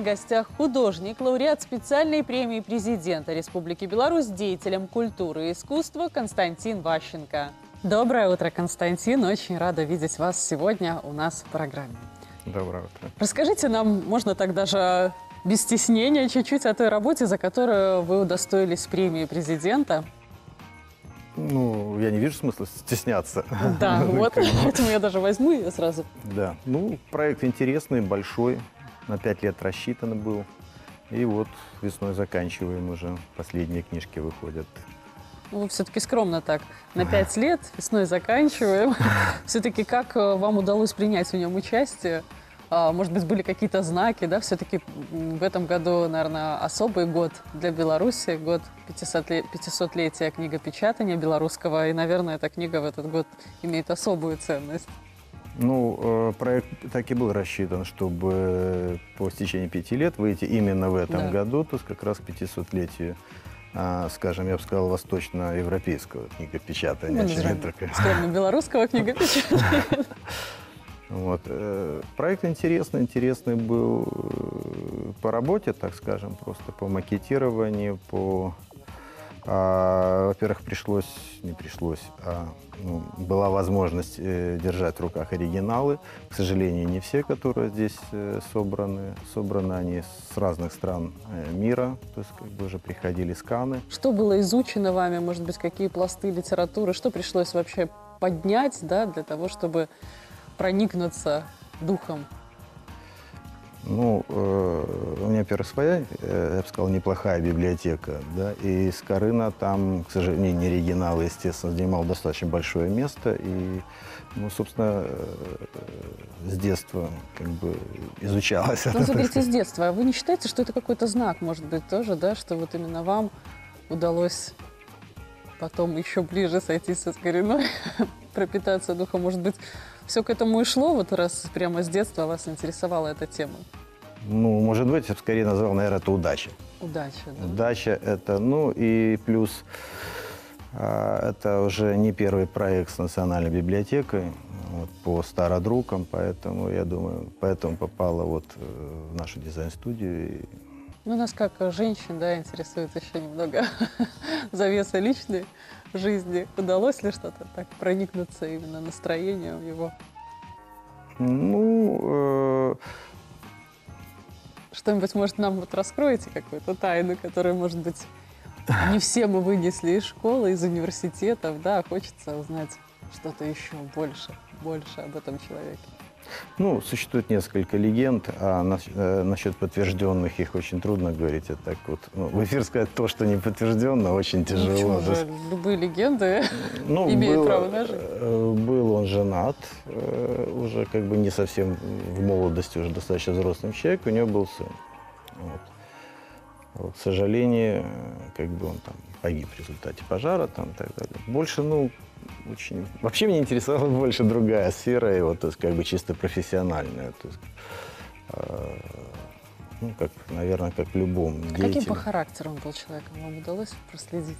в гостях художник, лауреат специальной премии президента Республики Беларусь, деятелем культуры и искусства Константин Ващенко. Доброе утро, Константин. Очень рада видеть вас сегодня у нас в программе. Доброе утро. Расскажите нам, можно так даже без стеснения, чуть-чуть о той работе, за которую вы удостоились премии президента. Ну, я не вижу смысла стесняться. Да, вот, поэтому я даже возьму ее сразу. Да, ну, проект интересный, большой, на 5 лет рассчитан был. И вот весной заканчиваем уже, последние книжки выходят. Ну, все-таки скромно так. На 5 лет, весной заканчиваем. Все-таки как вам удалось принять в нем участие? Может быть, были какие-то знаки, да? Все-таки в этом году, наверное, особый год для Беларуси, год 500-летия книгопечатания белорусского. И, наверное, эта книга в этот год имеет особую ценность. Ну, проект так и был рассчитан, чтобы по истечении 5 лет выйти именно в этом году, то есть как раз к 500-летию, скажем, я бы сказал, восточноевропейского книгопечатания. Скажем, белорусского книгопечатания. Вот. Проект интересный был по работе, так скажем, просто по макетированию, во-первых, была возможность держать в руках оригиналы. К сожалению, не все, которые здесь собраны. Собраны они с разных стран мира, то есть как бы уже приходили сканы. Что было изучено вами, может быть, какие пласты литературы, что пришлось вообще поднять, да, для того, чтобы проникнуться духом? Ну, у меня, во-первых, своя, я бы сказал, неплохая библиотека, да, и Скорына там, к сожалению, не оригинал, естественно, занимал достаточно большое место, и, ну, собственно, с детства как бы изучалось. Ну, вы говорите, с детства, а вы не считаете, что это какой-то знак, может быть, тоже, да, что вот именно вам удалось потом еще ближе сойтись со Скориной, пропитаться духом, может быть, все к этому и шло, вот раз прямо с детства вас интересовала эта тема? Ну, может быть, я бы скорее назвал, наверное, это удача. Удача, да. Удача это, ну, и плюс это уже не первый проект с Национальной библиотекой вот, по стародрукам, поэтому, я думаю, поэтому попала вот в нашу дизайн-студию. Ну, нас как женщин, да, интересует еще немного завеса личной жизни. Удалось ли что-то так проникнуться именно настроением его? Ну, что-нибудь, может, нам вот раскроете какую-то тайну, которую, может быть, не все мы вынесли из школы, из университетов, да, хочется узнать что-то еще больше об этом человеке. Ну, существует несколько легенд, а насчет подтвержденных их очень трудно говорить. Это так вот, ну, в эфир сказать то, что не подтвержденно, очень тяжело. Ну, же, любые легенды имеют право на жизнь. Был он женат, уже как бы не совсем в молодости, уже достаточно взрослым человек, у него был сын. Вот, к сожалению, как бы он там погиб в результате пожара, там, и так далее. Больше, ну, очень... Вообще меня интересовала больше другая сфера, его, то есть как бы чисто профессиональная. То есть, ну, как, наверное, как в любом деятеле. Каким по характеру он был человеком? Вам удалось проследить?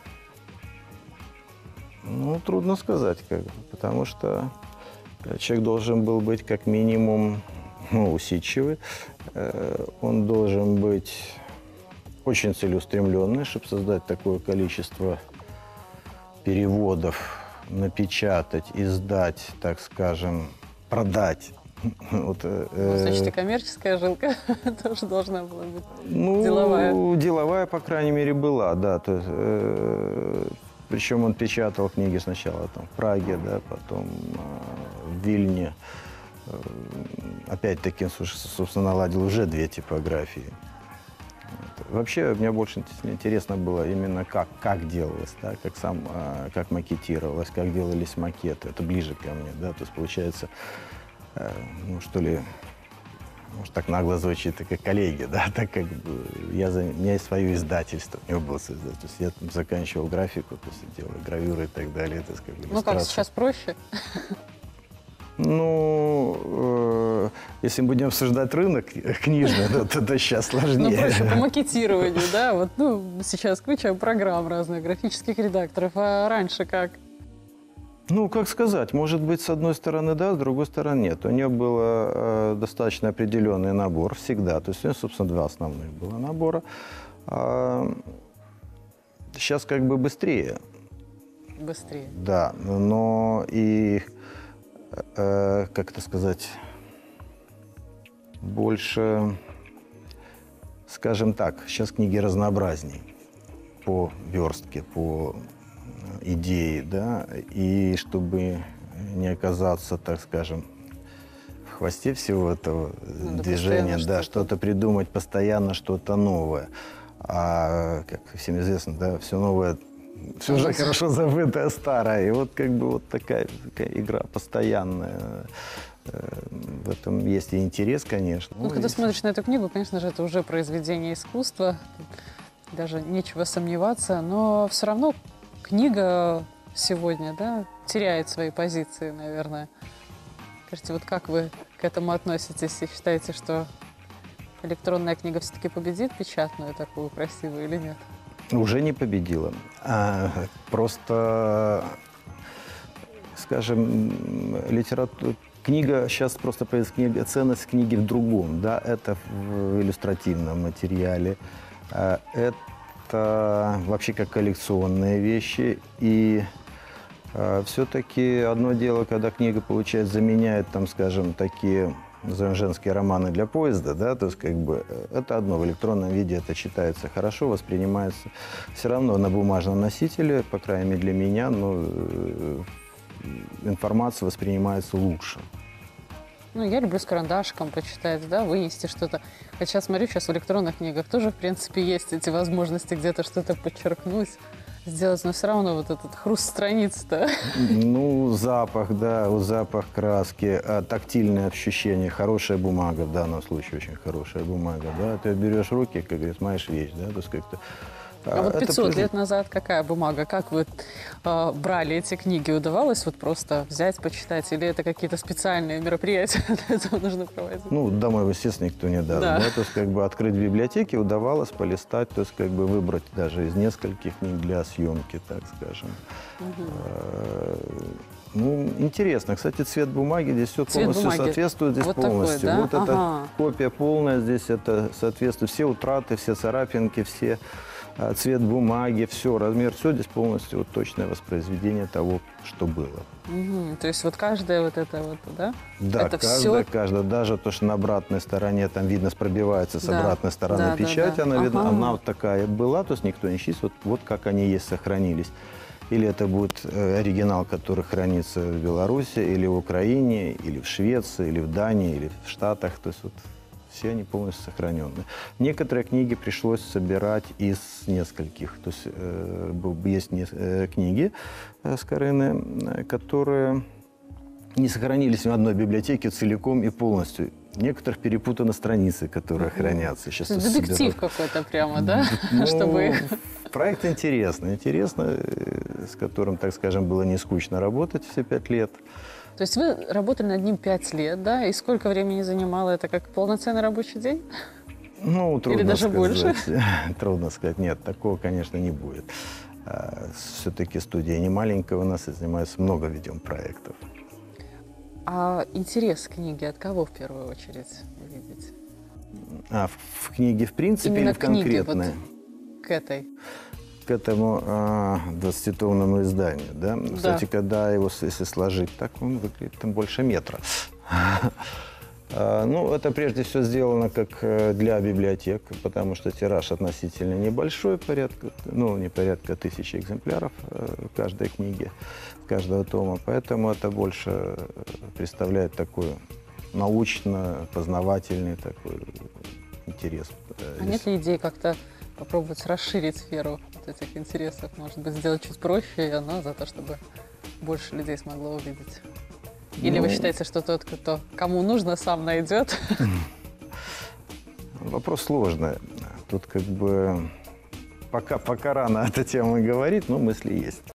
Ну, трудно сказать, как бы, потому что человек должен был быть как минимум, ну, усидчивый. Он должен быть очень целеустремленный, чтобы создать такое количество переводов, напечатать, издать, так скажем, продать. Вот, значит, и коммерческая жилка тоже должна была быть, ну, деловая. Деловая, по крайней мере, была, да. То есть, причем он печатал книги сначала там, в Праге, да, потом в Вильне. Опять-таки, собственно, наладил уже 2 типографии. Вообще, мне больше интересно было именно как делалось, да, как макетировалось, как делались макеты. Это ближе ко мне, да, то есть получается, ну что ли, может так нагло звучит, как коллеги, да, так как бы у меня есть свое издательство, у него было свое издательство, то есть я там заканчивал графику, то есть делал гравюры и так далее. То есть, как бы, ну как, сейчас проще? Ну, если мы будем обсуждать рынок книжный, то сейчас сложнее. Ну, проще по макетированию, да? Вот, ну, сейчас куча программ разных, графических редакторов. А раньше как? Ну, как сказать, может быть, с одной стороны да, с другой стороны нет. У нее был достаточно определенный набор всегда. То есть у нее, собственно, два основных было набора. Сейчас как бы быстрее. Быстрее. Да, но и, как это сказать, больше, скажем так, сейчас книги разнообразней по верстке, по идеи, да, и чтобы не оказаться, так скажем, в хвосте всего этого движения, да, что-то придумать постоянно, что-то новое. А, как всем известно, да, все новое, все уже хорошо забытое старое. И вот как бы вот такая игра постоянная. В этом есть и интерес, конечно. Ну, когда смотришь на эту книгу, конечно же, это уже произведение искусства, даже нечего сомневаться, но все равно книга сегодня, да, теряет свои позиции, наверное. Скажите, вот как вы к этому относитесь и считаете, что электронная книга все-таки победит печатную, такую красивую, или нет? Уже не победила. Просто, скажем, книга, сейчас просто появилась книга, ценность книги в другом, да, это в иллюстративном материале, это вообще как коллекционные вещи, и все-таки одно дело, когда книга, получается, заменяет, там, скажем, такие, назовем, женские романы для поезда, да, то есть как бы это одно, в электронном виде это читается хорошо, воспринимается все равно на бумажном носителе, по крайней мере для меня, но информация воспринимается лучше. Ну, я люблю с карандашиком почитать, да, вынести что-то. Хотя смотрю, сейчас в электронных книгах тоже, в принципе, есть эти возможности где-то что-то подчеркнуть, сделать, но все равно вот этот хруст страниц-то. Ну, запах, да, вот запах краски, тактильное ощущение, хорошая бумага, в данном случае очень хорошая бумага, да, ты берешь в руки, как говорится, маешь вещь, да, то есть как-то... А вот 500 лет назад какая бумага? Как вы брали эти книги? Удавалось вот просто взять, почитать? Или это какие-то специальные мероприятия для этого нужно проводить? Ну, домой, естественно, никто не даст. Да. Да? То есть, как бы, открыть библиотеки удавалось полистать, то есть, как бы, выбрать даже из нескольких книг для съемки, так скажем. Ну, интересно. Кстати, цвет бумаги здесь все полностью соответствует. Здесь вот полностью. Такой, да? Вот эта копия полная, здесь это соответствует. Все утраты, все царапинки, все цвет бумаги, все, размер, все здесь полностью вот точное воспроизведение того, что было. То есть вот каждая вот это вот, да? Да, это каждая, даже то, что на обратной стороне, там видно, пробивается с обратной стороны печать, она видна, она вот такая была, то есть никто не исчез, вот как они есть, сохранились. Или это будет оригинал, который хранится в Беларуси, или в Украине, или в Швеции, или в Дании, или в Штатах, то есть вот все они полностью сохраненные. Некоторые книги пришлось собирать из нескольких. То есть есть книги Скорины, которые не сохранились в одной библиотеке целиком и полностью. Некоторых перепутаны страницы, которые хранятся. Сейчас детектив какой-то прямо, да? Ну, Чтобы... Проект интересный, с которым, так скажем, было не скучно работать все 5 лет. То есть вы работали над ним 5 лет, да? И сколько времени занимало это, как полноценный рабочий день? Ну, трудно Или даже сказать. больше? Трудно сказать. Нет, такого, конечно, не будет. Все-таки студия не маленькая у нас, и занимается много ведем проектов. А интерес к книге от кого в первую очередь вы видите? В книге в принципе Именно или в конкретной? Вот к этой. К этому 20-томному изданию, да? Кстати, когда его, если сложить, так он выглядит там больше метра. Ну, это прежде всего сделано как для библиотек, потому что тираж относительно небольшой, не порядка 1000 экземпляров каждой книги, каждого тома. Поэтому это больше представляет такой научно-познавательный такой интерес. А нет ли идеи как-то попробовать расширить сферу вот этих интересов? Может быть, сделать чуть проще, и оно за то, чтобы больше людей смогло увидеть? Или вы считаете, что тот, кому нужно, сам найдет? Вопрос сложный. Тут как бы пока рано эта тема говорить, но мысли есть.